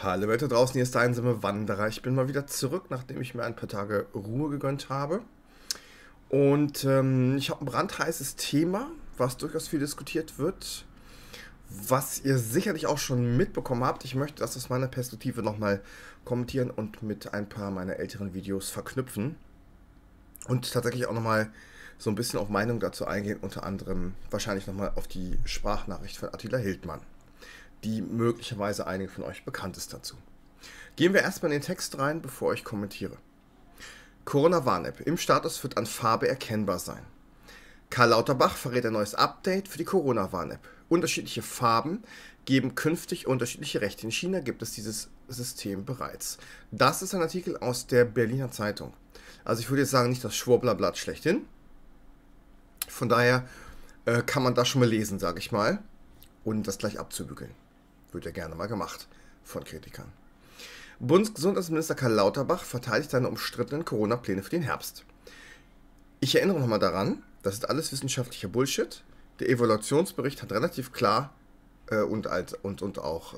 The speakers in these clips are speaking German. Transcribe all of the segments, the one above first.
Hallo Welt da draußen, hier ist der einsame Wanderer. Ich bin mal wieder zurück, nachdem ich mir ein paar Tage Ruhe gegönnt habe. Und ich habe ein brandheißes Thema, was durchaus viel diskutiert wird, was ihr sicherlich auch schon mitbekommen habt. Ich möchte das aus meiner Perspektive nochmal kommentieren und mit ein paar meiner älteren Videos verknüpfen. Und tatsächlich auch nochmal so ein bisschen auf Meinung dazu eingehen, unter anderem wahrscheinlich nochmal auf die Sprachnachricht von Attila Hildmann, die möglicherweise einigen von euch bekannt ist dazu. Gehen wir erstmal in den Text rein, bevor ich kommentiere. Corona-Warn-App. Im Status wird an Farbe erkennbar sein. Karl Lauterbach verrät ein neues Update für die Corona-Warn-App. Unterschiedliche Farben geben künftig unterschiedliche Rechte. In China gibt es dieses System bereits. Das ist ein Artikel aus der Berliner Zeitung. Also ich würde jetzt sagen, nicht das Schwurblerblatt schlechthin. Von daher kann man das schon mal lesen, sage ich mal. Und das gleich abzubügeln. Wird ja gerne mal gemacht von Kritikern. Bundesgesundheitsminister Karl Lauterbach verteidigt seine umstrittenen Corona-Pläne für den Herbst. Ich erinnere nochmal daran, das ist alles wissenschaftlicher Bullshit. Der Evaluationsbericht hat relativ klar und auch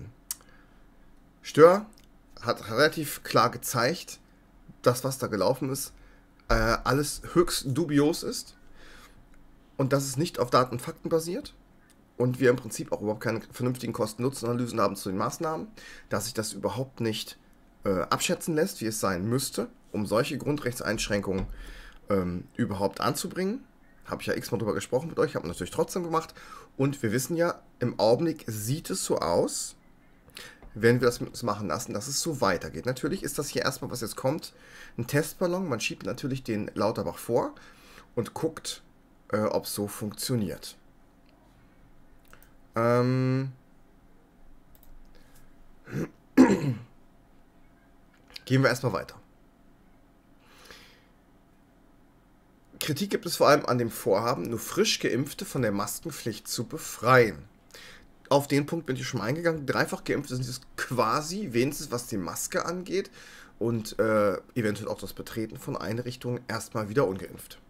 Stör hat relativ klar gezeigt, dass was da gelaufen ist, alles höchst dubios ist und dass es nicht auf Daten und Fakten basiert. Und wir im Prinzip auch überhaupt keine vernünftigen Kosten-Nutzen-Analysen haben zu den Maßnahmen, dass sich das überhaupt nicht abschätzen lässt, wie es sein müsste, um solche Grundrechtseinschränkungen überhaupt anzubringen. Habe ich ja x-mal drüber gesprochen mit euch, habe natürlich trotzdem gemacht. Und wir wissen ja, im Augenblick sieht es so aus, wenn wir das mit uns machen lassen, dass es so weitergeht. Natürlich ist das hier erstmal, was jetzt kommt, ein Testballon. Man schiebt natürlich den Lauterbach vor und guckt, ob es so funktioniert. Gehen wir erstmal weiter. Kritik gibt es vor allem an dem Vorhaben, nur frisch Geimpfte von der Maskenpflicht zu befreien. Auf den Punkt bin ich schon mal eingegangen. Dreifach Geimpfte sind es quasi, wenigstens was die Maske angeht und eventuell auch das Betreten von Einrichtungen, erstmal wieder ungeimpft.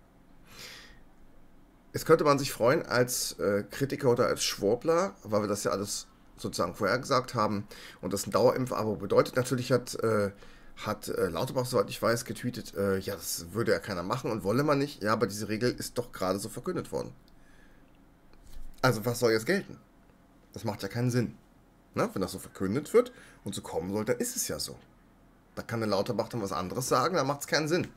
Jetzt könnte man sich freuen als Kritiker oder als Schwurbler, weil wir das ja alles sozusagen vorhergesagt haben und das ein Dauerimpfabo bedeutet. Natürlich hat Lauterbach, soweit ich weiß, getweetet, ja, das würde ja keiner machen und wolle man nicht. Ja, aber diese Regel ist doch gerade so verkündet worden. Also was soll jetzt gelten? Das macht ja keinen Sinn. Na, wenn das so verkündet wird und so kommen soll, dann ist es ja so. Da kann der Lauterbach dann was anderes sagen, dann macht es keinen Sinn.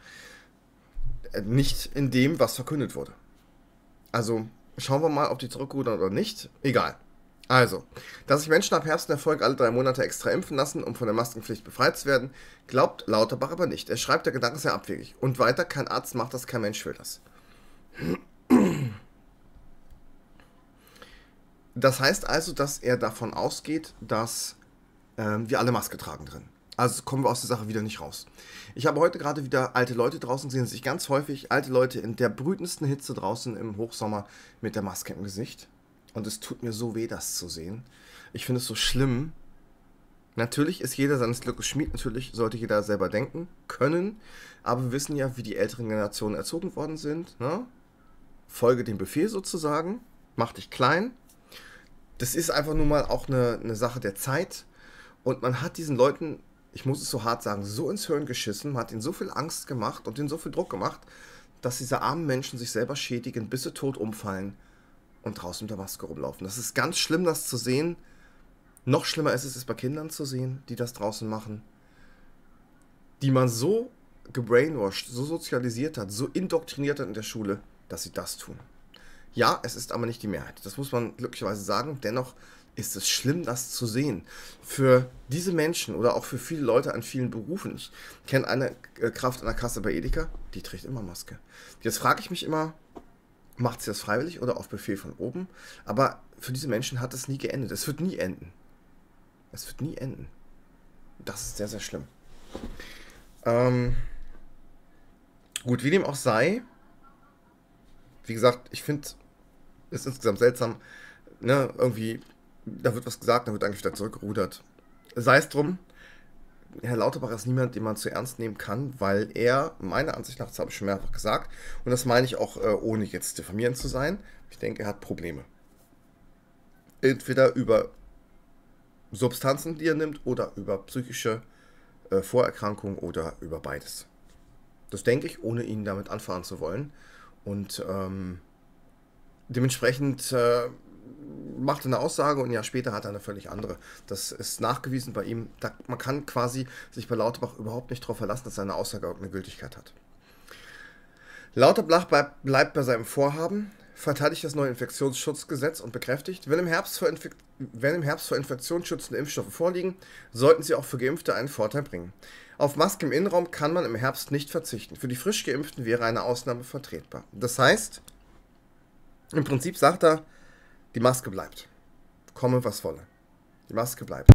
Nicht in dem, was verkündet wurde. Also, schauen wir mal, ob die zurückrudern oder nicht. Egal. Also, dass sich Menschen ab Herbst in der Folge alle 3 Monate extra impfen lassen, um von der Maskenpflicht befreit zu werden, glaubt Lauterbach aber nicht. Er schreibt, der Gedanke ist sehr abwegig. Und weiter, kein Arzt macht das, kein Mensch will das. Das heißt also, dass er davon ausgeht, dass wir alle Maske tragen drin. Also kommen wir aus der Sache wieder nicht raus. Ich habe heute gerade wieder alte Leute draußen gesehen, sich ganz häufig alte Leute in der brütendsten Hitze draußen im Hochsommer mit der Maske im Gesicht. Und es tut mir so weh, das zu sehen. Ich finde es so schlimm. Natürlich ist jeder seines Glückes Schmied, natürlich sollte jeder selber denken können, aber wir wissen ja, wie die älteren Generationen erzogen worden sind. Ne? Folge dem Befehl sozusagen, mach dich klein. Das ist einfach nur mal auch eine Sache der Zeit. Und man hat diesen Leuten, ich muss es so hart sagen, so ins Hirn geschissen, man hat ihnen so viel Angst gemacht und ihnen so viel Druck gemacht, dass diese armen Menschen sich selber schädigen, bis sie tot umfallen und draußen mit der Maske rumlaufen. Das ist ganz schlimm, das zu sehen. Noch schlimmer ist es bei Kindern zu sehen, die das draußen machen. Die man so gebrainwashed, so sozialisiert hat, so indoktriniert hat in der Schule, dass sie das tun. Ja, es ist aber nicht die Mehrheit. Das muss man glücklicherweise sagen. Dennoch ist es schlimm, das zu sehen. Für diese Menschen oder auch für viele Leute an vielen Berufen. Ich kenne eine Kraft an der Kasse bei Edeka, die trägt immer Maske. Jetzt frage ich mich immer, macht sie das freiwillig oder auf Befehl von oben? Aber für diese Menschen hat es nie geendet. Es wird nie enden. Es wird nie enden. Das ist sehr, sehr schlimm. Gut, wie dem auch sei. Wie gesagt, ich finde es insgesamt seltsam. Ne, irgendwie, da wird was gesagt, dann wird eigentlich wieder zurückgerudert. Sei es drum. Herr Lauterbach ist niemand, den man zu ernst nehmen kann, weil er, meiner Ansicht nach, das habe ich schon mehrfach gesagt, und das meine ich auch, ohne jetzt diffamierend zu sein, ich denke, er hat Probleme. Entweder über Substanzen, die er nimmt, oder über psychische Vorerkrankungen oder über beides. Das denke ich, ohne ihn damit anfahren zu wollen. Und dementsprechend macht er eine Aussage und ein Jahr später hat er eine völlig andere. Das ist nachgewiesen bei ihm. Man kann quasi sich bei Lauterbach überhaupt nicht darauf verlassen, dass seine Aussage irgendeine Gültigkeit hat. Lauterbach bleibt bei seinem Vorhaben, verteidigt das neue Infektionsschutzgesetz und bekräftigt, wenn im Herbst vor infektionsschützende Impfstoffe vorliegen, sollten sie auch für Geimpfte einen Vorteil bringen. Auf Maske im Innenraum kann man im Herbst nicht verzichten. Für die frisch Geimpften wäre eine Ausnahme vertretbar. Das heißt, im Prinzip sagt er, die Maske bleibt. Komme, was wolle. Die Maske bleibt.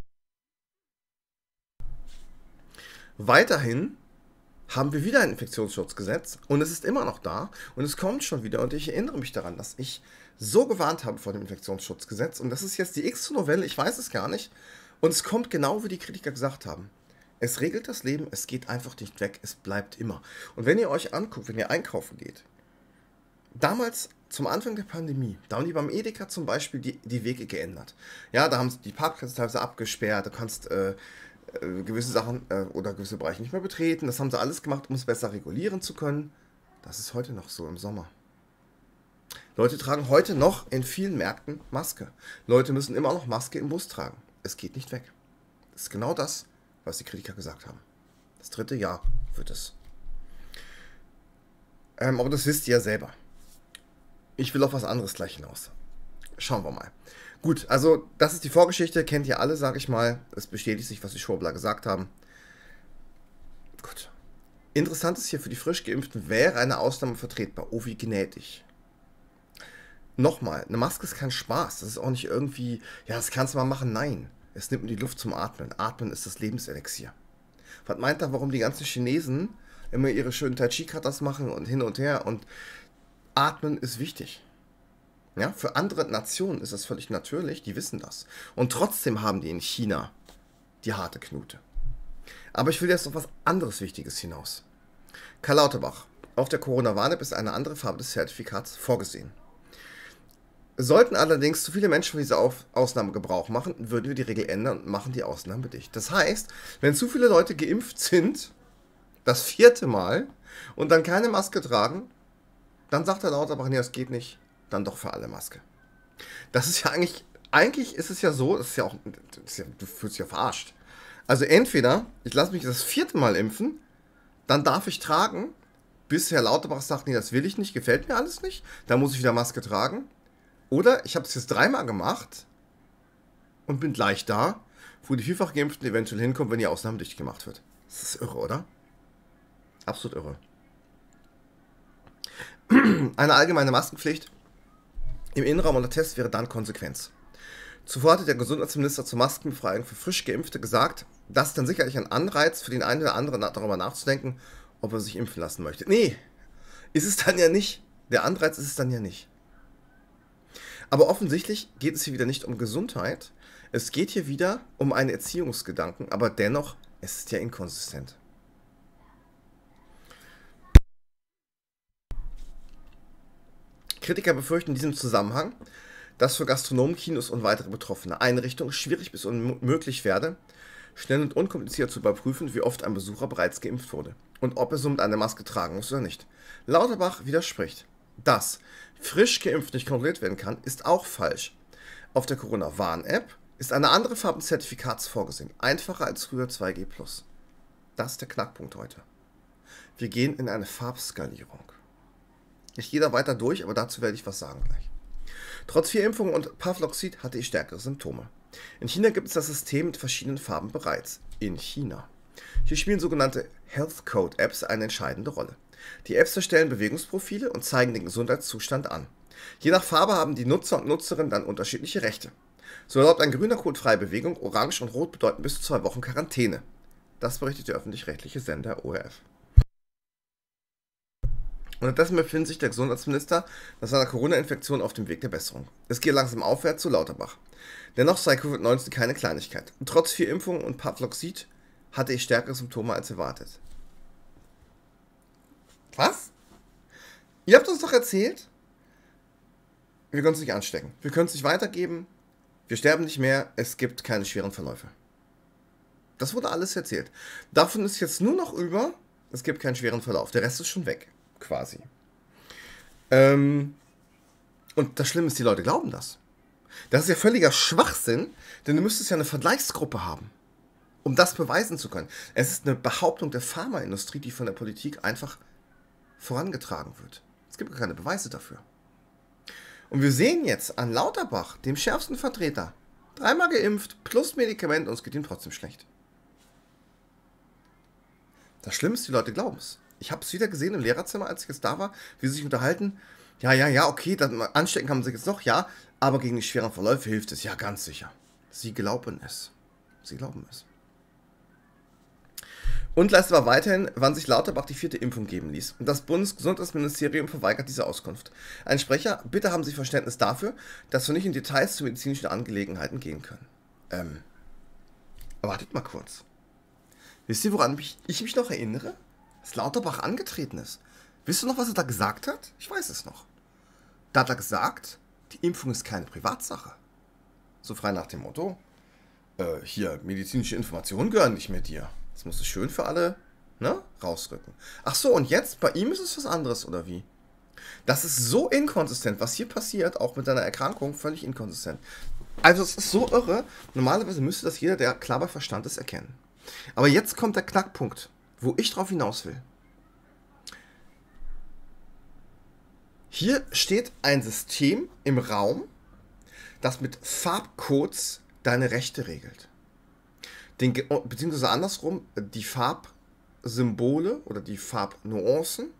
Weiterhin haben wir wieder ein Infektionsschutzgesetz und es ist immer noch da und es kommt schon wieder und ich erinnere mich daran, dass ich so gewarnt habe vor dem Infektionsschutzgesetz und das ist jetzt die x-te Novelle, ich weiß es gar nicht und es kommt genau, wie die Kritiker gesagt haben. Es regelt das Leben, es geht einfach nicht weg, es bleibt immer. Und wenn ihr euch anguckt, wenn ihr einkaufen geht, damals zum Anfang der Pandemie, da haben die beim Edeka zum Beispiel die Wege geändert. Ja, da haben sie die Parkplätze teilweise abgesperrt, du kannst gewisse Sachen oder gewisse Bereiche nicht mehr betreten. Das haben sie alles gemacht, um es besser regulieren zu können. Das ist heute noch so im Sommer. Leute tragen heute noch in vielen Märkten Maske. Leute müssen immer noch Maske im Bus tragen. Es geht nicht weg. Das ist genau das, was die Kritiker gesagt haben. Das 3. Jahr wird es. Aber das wisst ihr ja selber. Ich will auf was anderes gleich hinaus. Schauen wir mal. Gut, also das ist die Vorgeschichte, kennt ihr alle, sage ich mal. Es bestätigt sich, was die Schwurbler gesagt haben. Gut. Interessant ist hier, für die frisch Geimpften wäre eine Ausnahme vertretbar. Oh, wie gnädig. Nochmal, eine Maske ist kein Spaß. Das ist auch nicht irgendwie, ja, das kannst du mal machen. Nein, es nimmt mir die Luft zum Atmen. Atmen ist das Lebenselixier. Was meint er, warum die ganzen Chinesen immer ihre schönen Tai Chi Katas machen und hin und her und Atmen ist wichtig. Ja, für andere Nationen ist das völlig natürlich, die wissen das. Und trotzdem haben die in China die harte Knute. Aber ich will jetzt auf was anderes Wichtiges hinaus. Karl Lauterbach, auf der Corona-Warn-App ist eine andere Farbe des Zertifikats vorgesehen. Sollten allerdings zu viele Menschen von dieser Ausnahme Gebrauch machen, würden wir die Regel ändern und machen die Ausnahme dicht. Das heißt, wenn zu viele Leute geimpft sind, das 4. Mal, und dann keine Maske tragen, dann sagt der Lauterbach, nee, das geht nicht. Dann doch für alle Maske. Das ist ja eigentlich ist es ja so, das ist ja auch, du fühlst dich ja verarscht. Also entweder, ich lasse mich das 4. Mal impfen, dann darf ich tragen, bis Herr Lauterbach sagt, nee, das will ich nicht, gefällt mir alles nicht, dann muss ich wieder Maske tragen. Oder ich habe es jetzt 3 Mal gemacht und bin gleich da, wo die vielfach Geimpften eventuell hinkommen, wenn die Ausnahme dicht gemacht wird. Das ist irre, oder? Absolut irre. Eine allgemeine Maskenpflicht im Innenraum unter Test wäre dann Konsequenz. Zuvor hatte der Gesundheitsminister zur Maskenbefreiung für frisch Geimpfte gesagt, das ist dann sicherlich ein Anreiz für den einen oder anderen darüber nachzudenken, ob er sich impfen lassen möchte. Nee, ist es dann ja nicht. Der Anreiz ist es dann ja nicht. Aber offensichtlich geht es hier wieder nicht um Gesundheit. Es geht hier wieder um einen Erziehungsgedanken, aber dennoch, es ist ja inkonsistent. Kritiker befürchten in diesem Zusammenhang, dass für Gastronomen, Kinos und weitere betroffene Einrichtungen schwierig bis unmöglich werde, schnell und unkompliziert zu überprüfen, wie oft ein Besucher bereits geimpft wurde und ob er somit eine Maske tragen muss oder nicht. Lauterbach widerspricht. Dass frisch geimpft nicht kontrolliert werden kann, ist auch falsch. Auf der Corona-Warn-App ist eine andere Farbe des Zertifikats vorgesehen. Einfacher als früher 2G+. Das ist der Knackpunkt heute. Wir gehen in eine Farbskalierung. Ich gehe da weiter durch, aber dazu werde ich was sagen gleich. Trotz 4 Impfungen und Pavloxid hatte ich stärkere Symptome. In China gibt es das System mit verschiedenen Farben bereits. In China. Hier spielen sogenannte Health Code Apps eine entscheidende Rolle. Die Apps erstellen Bewegungsprofile und zeigen den Gesundheitszustand an. Je nach Farbe haben die Nutzer und Nutzerinnen dann unterschiedliche Rechte. So erlaubt ein grüner Code freie Bewegung, orange und rot bedeuten bis zu 2 Wochen Quarantäne. Das berichtet der öffentlich-rechtliche Sender ORF. Unterdessen befindet sich der Gesundheitsminister nach seiner Corona-Infektion auf dem Weg der Besserung. Es geht langsam aufwärts zu Lauterbach. Dennoch sei Covid-19 keine Kleinigkeit. Trotz 4 Impfungen und Pavloxid hatte ich stärkere Symptome als erwartet. Was? Ihr habt uns doch erzählt, wir können es nicht anstecken. Wir können es nicht weitergeben. Wir sterben nicht mehr, es gibt keine schweren Verläufe. Das wurde alles erzählt. Davon ist jetzt nur noch über, es gibt keinen schweren Verlauf. Der Rest ist schon weg, quasi. Und das Schlimme ist, die Leute glauben das. Das ist ja völliger Schwachsinn, denn du müsstest ja eine Vergleichsgruppe haben, um das beweisen zu können. Es ist eine Behauptung der Pharmaindustrie, die von der Politik einfach vorangetragen wird. Es gibt keine Beweise dafür. Und wir sehen jetzt an Lauterbach, dem schärfsten Vertreter, 3-mal geimpft, plus Medikament, und es geht ihm trotzdem schlecht. Das Schlimme ist, die Leute glauben es. Ich habe es wieder gesehen im Lehrerzimmer, als ich jetzt da war, wie sie sich unterhalten. Ja, okay, dann anstecken kann man sich jetzt noch, ja, aber gegen die schweren Verläufe hilft es, ja, ganz sicher. Sie glauben es. Sie glauben es. Und leistet war weiterhin, wann sich Lauterbach die 4. Impfung geben ließ. Das Bundesgesundheitsministerium verweigert diese Auskunft. Ein Sprecher: Bitte haben Sie Verständnis dafür, dass wir nicht in Details zu medizinischen Angelegenheiten gehen können. Wartet mal kurz. Wisst ihr, woran ich mich noch erinnere? Dass Lauterbach angetreten ist. Wisst ihr noch, was er da gesagt hat? Ich weiß es noch. Da hat er gesagt, die Impfung ist keine Privatsache. So frei nach dem Motto, hier, medizinische Informationen gehören nicht mehr dir. Das musst du schön für alle, ne, rausrücken. Ach so, und jetzt, bei ihm ist es was anderes, oder wie? Das ist so inkonsistent, was hier passiert, auch mit deiner Erkrankung, völlig inkonsistent. Also es ist so irre, normalerweise müsste das jeder, der klar bei Verstand ist, erkennen. Aber jetzt kommt der Knackpunkt, wo ich drauf hinaus will. Hier steht ein System im Raum, das mit Farbcodes deine Rechte regelt. Beziehungsweise andersrum, die Farbsymbole oder die Farbnuancen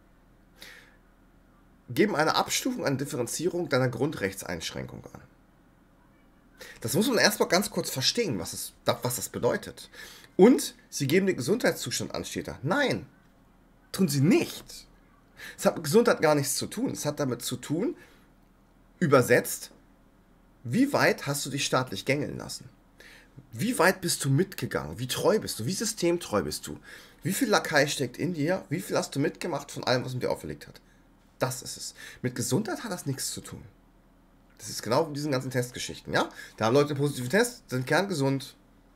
geben eine Abstufung, eine Differenzierung deiner Grundrechtseinschränkung an. Das muss man erstmal ganz kurz verstehen, was das bedeutet. Und sie geben den Gesundheitszustand an, steht da. Nein, tun sie nicht. Es hat mit Gesundheit gar nichts zu tun. Es hat damit zu tun, übersetzt, wie weit hast du dich staatlich gängeln lassen? Wie weit bist du mitgegangen? Wie treu bist du? Wie systemtreu bist du? Wie viel Lakai steckt in dir? Wie viel hast du mitgemacht von allem, was man dir auferlegt hat? Das ist es. Mit Gesundheit hat das nichts zu tun. Das ist genau wie diesen ganzen Testgeschichten, ja? Da haben Leute einen positiven Test, sind kerngesund.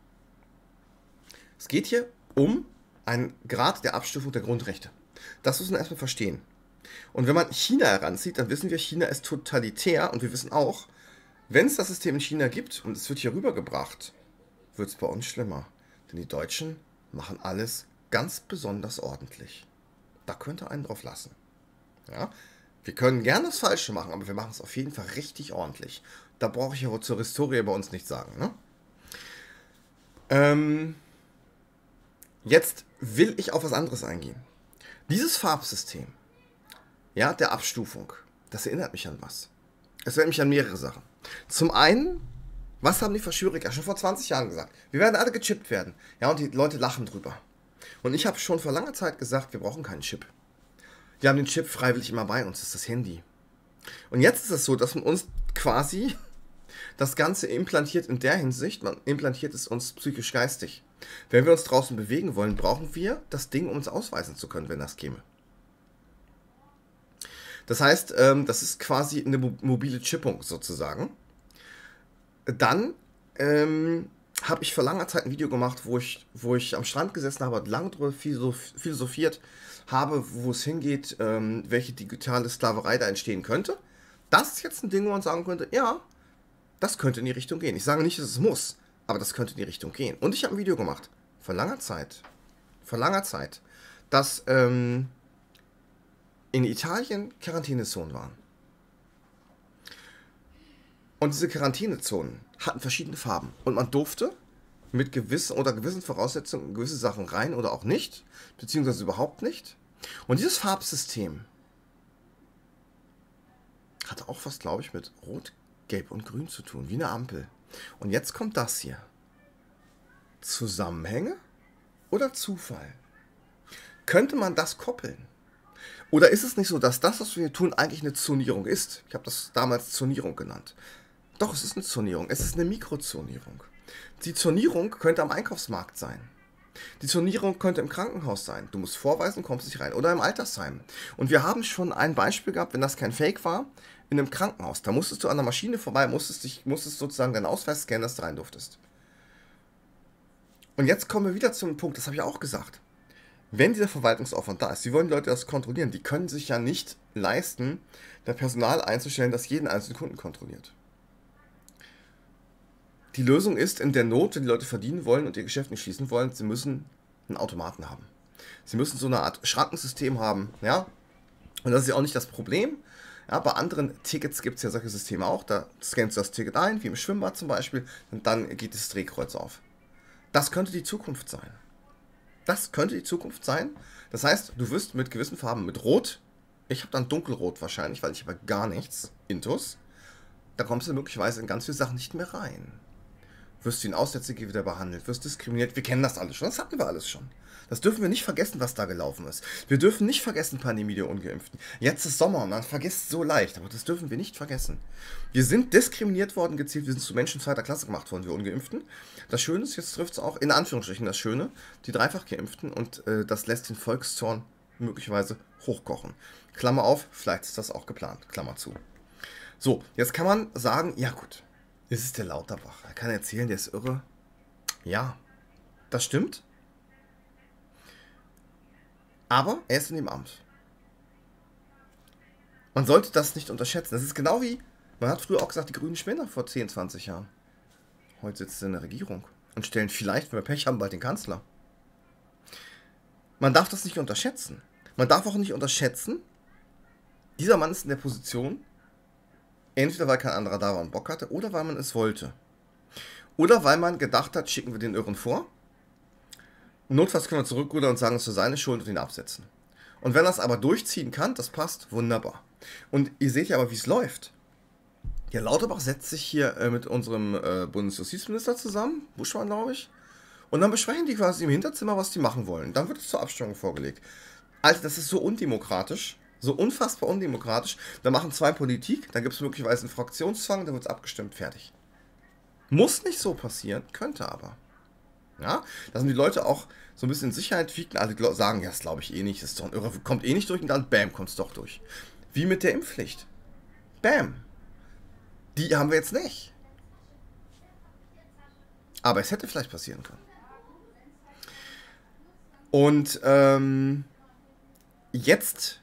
Es geht hier um einen Grad der Abstufung der Grundrechte. Das muss man erstmal verstehen. Und wenn man China heranzieht, dann wissen wir, China ist totalitär und wir wissen auch, wenn es das System in China gibt und es wird hier rübergebracht, wird es bei uns schlimmer. Denn die Deutschen machen alles ganz besonders ordentlich. Da könnt ihr einen drauf lassen. Ja? Wir können gerne das Falsche machen, aber wir machen es auf jeden Fall richtig ordentlich. Da brauche ich ja wohl zur Historie bei uns nichts sagen. Ne? Jetzt will ich auf was anderes eingehen. Dieses Farbsystem, ja, der Abstufung, das erinnert mich an was. Es erinnert mich an mehrere Sachen. Zum einen, was haben die Verschwörer schon vor 20 Jahren gesagt? Wir werden alle gechippt werden. Ja, und die Leute lachen drüber. Und ich habe schon vor langer Zeit gesagt, wir brauchen keinen Chip. Wir haben den Chip freiwillig immer bei uns, das ist das Handy. Und jetzt ist es so, dass man uns quasi das Ganze implantiert in der Hinsicht, man implantiert es uns psychisch-geistig. Wenn wir uns draußen bewegen wollen, brauchen wir das Ding, um uns ausweisen zu können, wenn das käme. Das heißt, das ist quasi eine mobile Chippung sozusagen. Dann habe ich vor langer Zeit ein Video gemacht, wo ich am Strand gesessen habe, lange darüber philosophiert habe, wo es hingeht, welche digitale Sklaverei da entstehen könnte. Das ist jetzt ein Ding, wo man sagen könnte, ja, das könnte in die Richtung gehen. Ich sage nicht, dass es muss, aber das könnte in die Richtung gehen. Und ich habe ein Video gemacht, vor langer Zeit, dass in Italien Quarantänezonen waren. Und diese Quarantänezonen hatten verschiedene Farben. Und man durfte mit gewissen Voraussetzungen gewisse Sachen rein oder auch nicht, beziehungsweise überhaupt nicht. Und dieses Farbsystem hatte auch was, glaube ich, mit Rot, Gelb und Grün zu tun, wie eine Ampel. Und jetzt kommt das hier. Zusammenhänge oder Zufall? Könnte man das koppeln? Oder ist es nicht so, dass das, was wir hier tun, eigentlich eine Zonierung ist? Ich habe das damals Zonierung genannt. Doch, es ist eine Zonierung. Es ist eine Mikrozonierung. Die Zonierung könnte am Einkaufsmarkt sein. Die Zonierung könnte im Krankenhaus sein. Du musst vorweisen, kommst nicht rein. Oder im Altersheim. Und wir haben schon ein Beispiel gehabt, wenn das kein Fake war, in einem Krankenhaus. Da musstest du an der Maschine vorbei, musstest sozusagen deinen Ausweis scannen, dass du rein durftest. Und jetzt kommen wir wieder zum Punkt, das habe ich auch gesagt. Wenn dieser Verwaltungsaufwand da ist, wie wollen die Leute das kontrollieren? Die können sich ja nicht leisten, da Personal einzustellen, das jeden einzelnen Kunden kontrolliert. Die Lösung ist in der Not, wenn die Leute verdienen wollen und ihr Geschäft nicht schließen wollen, sie müssen einen Automaten haben. Sie müssen so eine Art Schrankensystem haben, ja. Und das ist ja auch nicht das Problem. Ja, bei anderen Tickets gibt es ja solche Systeme auch. Da scannst du das Ticket ein, wie im Schwimmbad zum Beispiel, und dann geht das Drehkreuz auf. Das könnte die Zukunft sein. Das könnte die Zukunft sein. Das heißt, du wirst mit gewissen Farben, mit Rot, ich habe dann Dunkelrot wahrscheinlich, weil ich habe gar nichts, Intus, da kommst du möglicherweise in ganz viele Sachen nicht mehr rein. Wirst du in Aussätzige wieder behandelt, wirst diskriminiert. Wir kennen das alles schon, das hatten wir alles schon. Das dürfen wir nicht vergessen, was da gelaufen ist. Wir dürfen nicht vergessen, Pandemie der Ungeimpften. Jetzt ist Sommer und man vergisst so leicht, aber das dürfen wir nicht vergessen. Wir sind diskriminiert worden, gezielt, wir sind zu Menschen zweiter Klasse gemacht worden, wir Ungeimpften. Das Schöne ist, jetzt trifft es auch, in Anführungsstrichen das Schöne, die dreifach Geimpften und das lässt den Volkszorn möglicherweise hochkochen. Klammer auf, vielleicht ist das auch geplant, Klammer zu. So, jetzt kann man sagen, ja gut, es ist der Lauterbach. Er kann erzählen, der ist irre. Ja, das stimmt. Aber er ist in dem Amt. Man sollte das nicht unterschätzen. Das ist genau wie, man hat früher auch gesagt, die Grünen Spinner vor 10, 20 Jahren. Heute sitzt er in der Regierung und stellen vielleicht, wenn wir Pech haben, bald den Kanzler. Man darf das nicht unterschätzen. Man darf auch nicht unterschätzen, dieser Mann ist in der Position, entweder weil kein anderer da war und Bock hatte, oder weil man es wollte. Oder weil man gedacht hat, schicken wir den Irren vor. Notfalls können wir zurückrudern und sagen, es ist seine Schuld und ihn absetzen. Und wenn er es aber durchziehen kann, das passt, wunderbar. Und ihr seht ja aber, wie es läuft. Der Lauterbach setzt sich hier mit unserem Bundesjustizminister zusammen, Buschmann, glaube ich. Und dann besprechen die quasi im Hinterzimmer, was die machen wollen. Dann wird es zur Abstimmung vorgelegt. Alter, das ist so undemokratisch. So unfassbar undemokratisch. Da machen zwei Politik, dann gibt es möglicherweise einen Fraktionszwang, dann wird es abgestimmt, fertig. Muss nicht so passieren, könnte aber. Ja, da sind die Leute auch so ein bisschen in Sicherheit wiegen. Alle sagen, ja, das glaube ich eh nicht, das ist doch ein Irre, kommt eh nicht durch und dann, bam, kommt es doch durch. Wie mit der Impfpflicht. Bam. Die haben wir jetzt nicht. Aber es hätte vielleicht passieren können. Und jetzt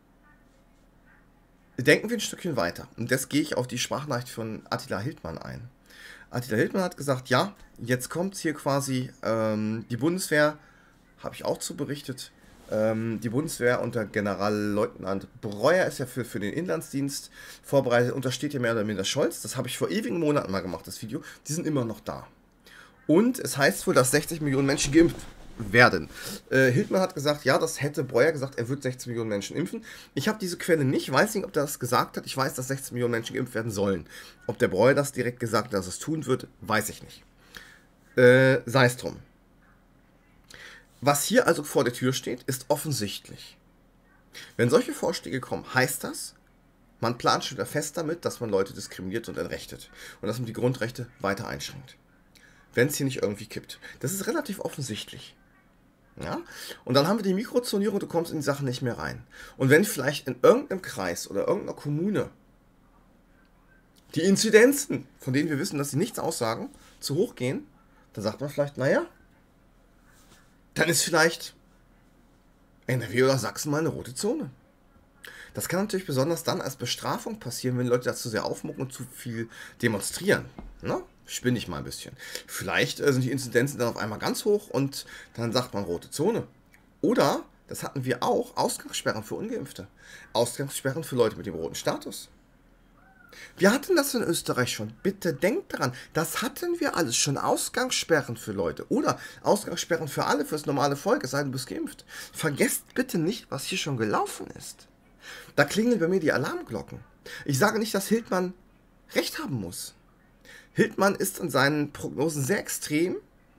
denken wir ein Stückchen weiter. Und jetzt gehe ich auf die Sprachnachricht von Attila Hildmann ein. Attila Hildmann hat gesagt, ja, jetzt kommt hier quasi die Bundeswehr, habe ich auch zu berichtet, die Bundeswehr unter Generalleutnant Breuer ist ja für den Inlandsdienst vorbereitet, untersteht ja mehr oder minder Scholz. Das habe ich vor ewigen Monaten mal gemacht, das Video. Die sind immer noch da. Und es heißt wohl, dass 60 Millionen Menschen geimpft werden. Hildmann hat gesagt, ja, das hätte Breuer gesagt, er wird 16 Millionen Menschen impfen. Ich habe diese Quelle nicht, weiß nicht, ob der das gesagt hat. Ich weiß, dass 16 Millionen Menschen geimpft werden sollen. Ob der Breuer das direkt gesagt hat, dass es tun wird, weiß ich nicht. Sei es drum. Was hier also vor der Tür steht, ist offensichtlich. Wenn solche Vorschläge kommen, heißt das, man plant schon wieder fest damit, dass man Leute diskriminiert und entrechtet. Und dass man die Grundrechte weiter einschränkt. Wenn es hier nicht irgendwie kippt. Das ist relativ offensichtlich. Ja? Und dann haben wir die Mikrozonierung, du kommst in die Sachen nicht mehr rein. Und wenn vielleicht in irgendeinem Kreis oder irgendeiner Kommune die Inzidenzen, von denen wir wissen, dass sie nichts aussagen, zu hoch gehen, dann sagt man vielleicht, naja, dann ist vielleicht NRW oder Sachsen mal eine rote Zone. Das kann natürlich besonders dann als Bestrafung passieren, wenn Leute dazu sehr aufmucken und zu viel demonstrieren. Ne? Spinne ich mal ein bisschen. Vielleicht sind die Inzidenzen dann auf einmal ganz hoch und dann sagt man rote Zone. Oder, das hatten wir auch, Ausgangssperren für Ungeimpfte. Ausgangssperren für Leute mit dem roten Status. Wir hatten das in Österreich schon. Bitte denkt daran, das hatten wir alles schon. Ausgangssperren für Leute. Oder Ausgangssperren für alle, fürs normale Volk, es sei denn, du bist geimpft. Vergesst bitte nicht, was hier schon gelaufen ist. Da klingeln bei mir die Alarmglocken. Ich sage nicht, dass Hildmann recht haben muss. Hildmann ist in seinen Prognosen sehr extrem.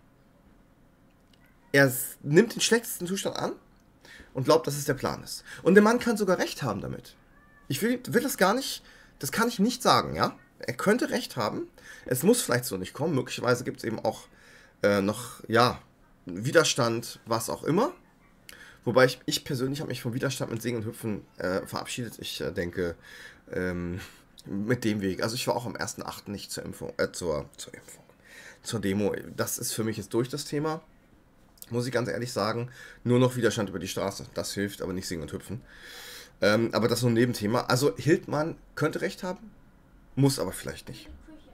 Er nimmt den schlechtesten Zustand an und glaubt, dass es der Plan ist. Und der Mann kann sogar recht haben damit. Ich will das gar nicht, das kann ich nicht sagen, ja. Er könnte recht haben. Es muss vielleicht so nicht kommen. Möglicherweise gibt es eben auch noch, ja, Widerstand, was auch immer. Wobei ich persönlich habe mich vom Widerstand mit Singen und Hüpfen verabschiedet. Ich denke, Mit dem Weg. Also ich war auch am 1.8. nicht zur Impfung, zur Demo. Das ist für mich jetzt durch das Thema. Muss ich ganz ehrlich sagen. Nur noch Widerstand über die Straße. Das hilft, aber nicht singen und hüpfen. Aber das ist nur ein Nebenthema. Also Hildmann könnte recht haben, muss aber vielleicht nicht.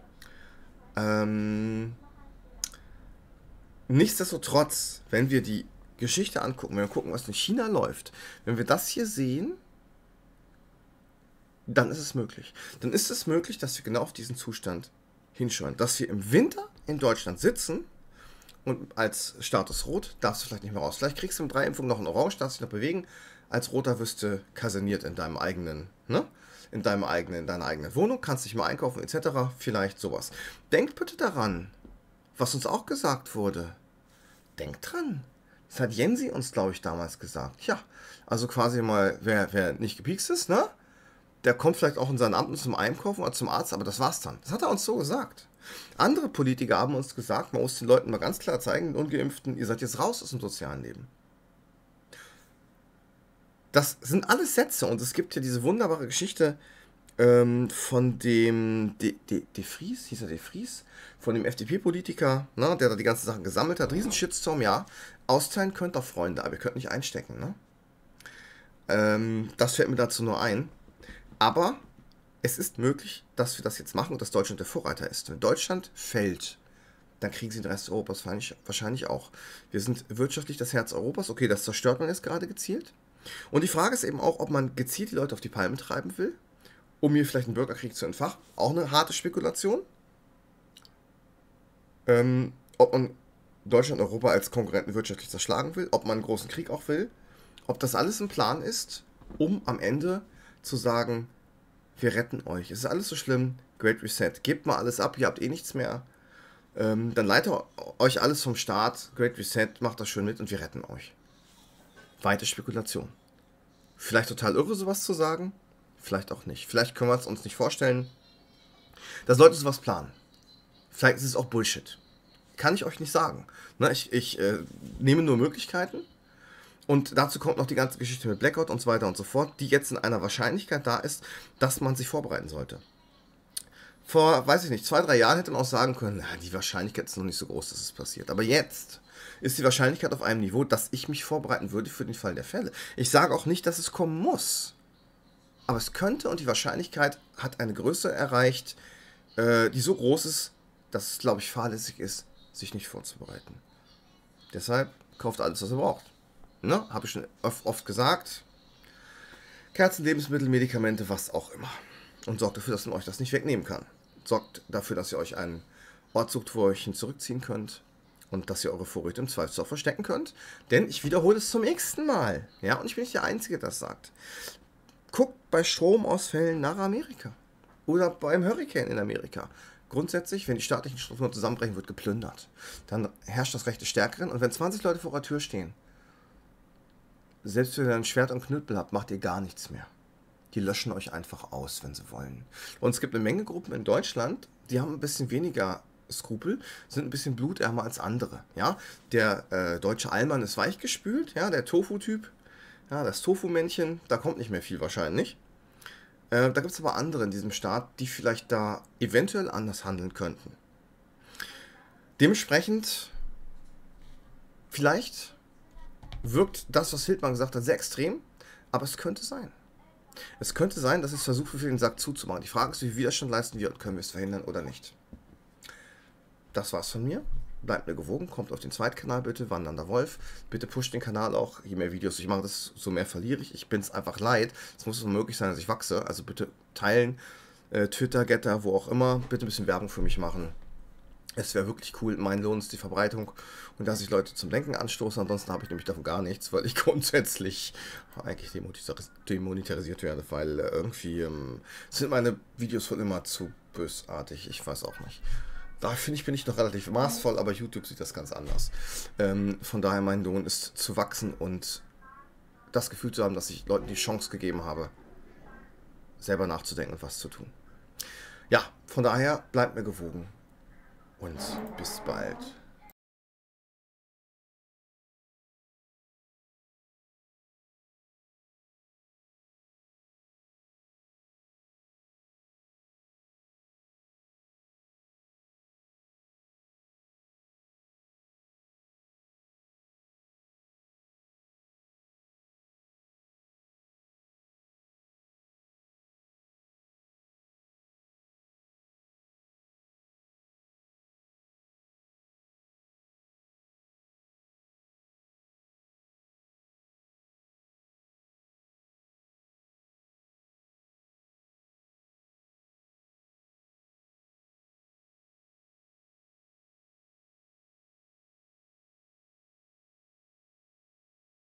Nichtsdestotrotz, wenn wir die Geschichte angucken, wenn wir gucken, was in China läuft, wenn wir das hier sehen, dann ist es möglich. Dann ist es möglich, dass wir genau auf diesen Zustand hinschauen. Dass wir im Winter in Deutschland sitzen und als Status Rot darfst du vielleicht nicht mehr raus. Vielleicht kriegst du mit 3 Impfungen noch ein Orange, darfst dich noch bewegen. Als Roter wirst du kaserniert in deinem eigenen, ne? In deiner eigenen Wohnung, kannst dich mal einkaufen etc. Vielleicht sowas. Denkt bitte daran, was uns auch gesagt wurde. Denkt dran. Das hat Jensi uns, glaube ich, damals gesagt. Ja, also quasi mal, wer nicht gepiekst ist, ne? Der kommt vielleicht auch in sein Amt zum Einkaufen oder zum Arzt, aber das war's dann. Das hat er uns so gesagt. Andere Politiker haben uns gesagt, man muss den Leuten mal ganz klar zeigen, den Ungeimpften, ihr seid jetzt raus aus dem sozialen Leben. Das sind alles Sätze und es gibt ja diese wunderbare Geschichte von dem De Vries, hieß er De Vries? Von dem FDP-Politiker, ne, der da die ganzen Sachen gesammelt hat. Riesen Shitstorm, ja. Austeilen könnt ihr, Freunde, aber ihr könnt nicht einstecken, ne? Das fällt mir dazu nur ein. Aber es ist möglich, dass wir das jetzt machen und dass Deutschland der Vorreiter ist. Wenn Deutschland fällt, dann kriegen sie den Rest Europas wahrscheinlich auch. Wir sind wirtschaftlich das Herz Europas. Okay, das zerstört man jetzt gerade gezielt. Und die Frage ist eben auch, ob man gezielt die Leute auf die Palme treiben will, um hier vielleicht einen Bürgerkrieg zu entfachen. Auch eine harte Spekulation. Ob man Deutschland und Europa als Konkurrenten wirtschaftlich zerschlagen will, ob man einen großen Krieg auch will, ob das alles ein Plan ist, um am Ende zu sagen, wir retten euch. Es ist alles so schlimm, Great Reset, gebt mal alles ab, ihr habt eh nichts mehr. Dann leitet euch alles vom Staat, Great Reset, macht das schön mit und wir retten euch. Weite Spekulation. Vielleicht total irre, sowas zu sagen, vielleicht auch nicht. Vielleicht können wir es uns nicht vorstellen, dass Leute sowas planen. Vielleicht ist es auch Bullshit. Kann ich euch nicht sagen. Ne, ich nehme nur Möglichkeiten. Und dazu kommt noch die ganze Geschichte mit Blackout und so weiter und so fort, die jetzt in einer Wahrscheinlichkeit da ist, dass man sich vorbereiten sollte. Vor, weiß ich nicht, 2, 3 Jahren hätte man auch sagen können, na, die Wahrscheinlichkeit ist noch nicht so groß, dass es passiert. Aber jetzt ist die Wahrscheinlichkeit auf einem Niveau, dass ich mich vorbereiten würde für den Fall der Fälle. Ich sage auch nicht, dass es kommen muss. Aber es könnte und die Wahrscheinlichkeit hat eine Größe erreicht, die so groß ist, dass es, glaube ich, fahrlässig ist, sich nicht vorzubereiten. Deshalb kauft alles, was ihr braucht. Ne? Habe ich schon oft gesagt. Kerzen, Lebensmittel, Medikamente, was auch immer. Und sorgt dafür, dass man euch das nicht wegnehmen kann. Sorgt dafür, dass ihr euch einen Ort sucht, wo ihr euch hin zurückziehen könnt. Und dass ihr eure Vorräte im Zweifelsfall verstecken könnt. Denn ich wiederhole es zum nächsten Mal. Ja, und ich bin nicht der Einzige, der das sagt. Guckt bei Stromausfällen nach Amerika. Oder beim Hurricane in Amerika. Grundsätzlich, wenn die staatlichen Strukturen zusammenbrechen, wird geplündert. Dann herrscht das Recht des Stärkeren. Und wenn 20 Leute vor der Tür stehen, selbst wenn ihr ein Schwert und Knüppel habt, macht ihr gar nichts mehr. Die löschen euch einfach aus, wenn sie wollen. Und es gibt eine Menge Gruppen in Deutschland, die haben ein bisschen weniger Skrupel, sind ein bisschen blutärmer als andere. Ja? Der deutsche Allmann ist weichgespült, ja? Der Tofu-Typ, ja, das Tofu-Männchen, da kommt nicht mehr viel wahrscheinlich. Da gibt es aber andere in diesem Staat, die vielleicht da eventuell anders handeln könnten. Dementsprechend, vielleicht wirkt das, was Hildmann gesagt hat, sehr extrem, aber es könnte sein. Es könnte sein, dass es versucht wird, den Sack zuzumachen. Die Frage ist, wie viel Widerstand leisten wir und können wir es verhindern oder nicht. Das war's von mir. Bleibt mir gewogen, kommt auf den Zweitkanal bitte, Wandernder Wolf. Bitte pusht den Kanal auch. Je mehr Videos ich mache, desto mehr verliere ich. Ich bin es einfach leid. Es muss so möglich sein, dass ich wachse. Also bitte teilen, Twitter, Getter, wo auch immer. Bitte ein bisschen Werbung für mich machen. Es wäre wirklich cool. Mein Lohn ist die Verbreitung und dass ich Leute zum Denken anstoße. Ansonsten habe ich nämlich davon gar nichts, weil ich grundsätzlich eigentlich demonetarisiert werde, weil irgendwie sind meine Videos wohl immer zu bösartig. Ich weiß auch nicht. Da finde ich, bin ich noch relativ maßvoll, aber YouTube sieht das ganz anders. Von daher, mein Lohn ist zu wachsen und das Gefühl zu haben, dass ich Leuten die Chance gegeben habe, selber nachzudenken und was zu tun. Ja, von daher, bleibt mir gewogen und bis bald.